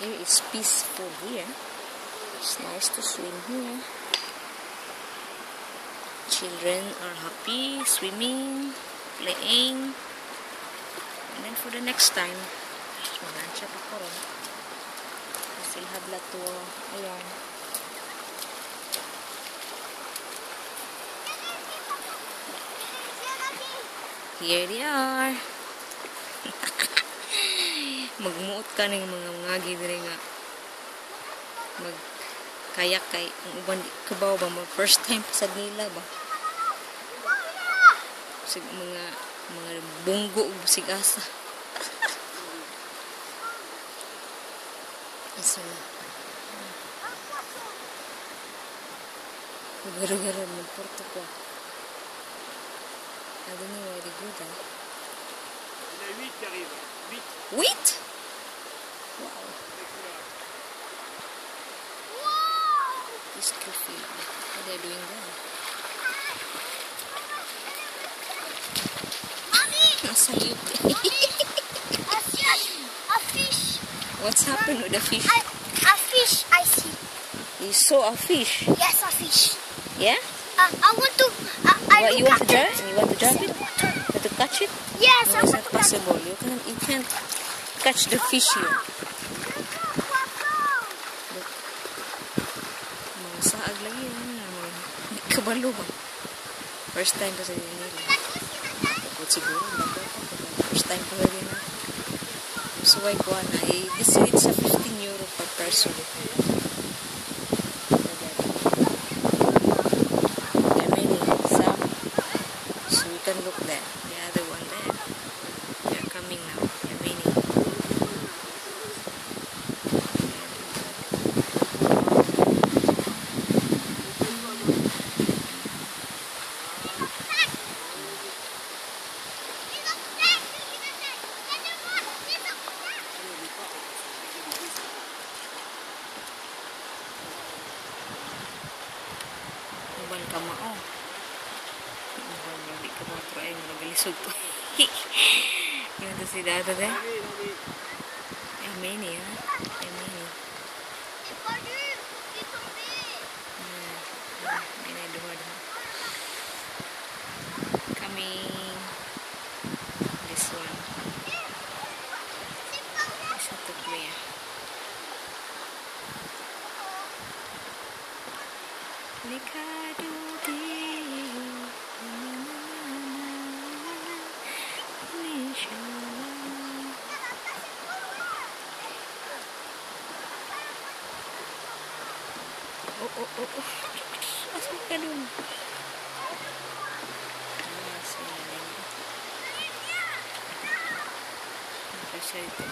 Here is peaceful here. It's nice to swim here. Children are happy, swimming, playing. And then for the next time, mag-answer pa ko ron. I still have lot to, ayan. Here they are. Magmuot ka ng mga ngagi dire nga magkayak kay ang uban kabaw ba mo first time sa nila ba sig mga bunggo ug sigasa. Isa na gara-gara mo porto ko. I don't know why they do that. Il y a 8 qui arrivent. 8. 8? Wow. This coffee. What are they doing there? Mommy! Nasa you. A fish. What's happened with the fish? A fish I see. You saw a fish? Yes, a fish. Yeah? I want to. What, you want to drop? You want to drop it? Want to catch it? Yes, No, I it's want not to. possible. You can't catch the fish here. Mga saag lagi yun. Hindi kabalo ba? First time pa sa nila. Takot siguro. First time pa rin na. So why ko na? It's a 15 euro per person. Look there, the other one there. They're coming now. They're raining. Uban ka mao. Hindi ka mga try mo nagalisog pa. Yung ito si Dada there. Amini, ha? Amini. Ini dua. Coming. This one. Satu clear. Nikado Oh. Asal ka dun? Apa siya ito?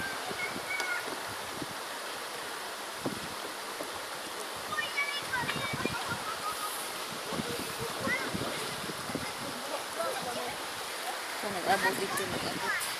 Nag-abot dito, nag-abot.